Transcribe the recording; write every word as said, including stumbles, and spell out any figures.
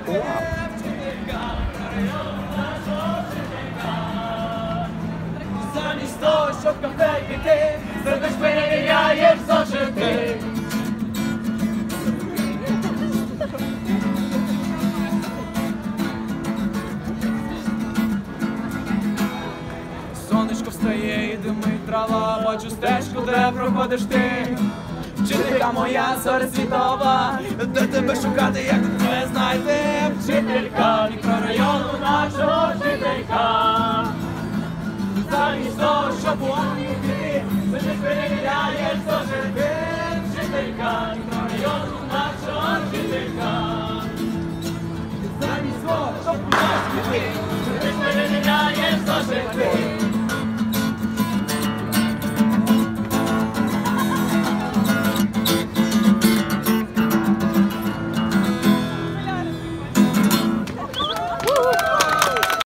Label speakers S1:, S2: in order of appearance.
S1: Замість того, щоб кафе піти, зробиш перевіряєш зошити. Сонечко встає і димить трава, бачу стежку, де проходиш ти. Вчителька моя зоря світова, де тебе шукати, як тут тебе знайти. Вчителька мікрорайону нашого, вчителька. Замість того, щоб у армію піти, завжди перевіряєш зошити. Вчителька мікрорайону нашого, вчителька. Замість того, щоб у армію піти, завжди перевіряєш зошити.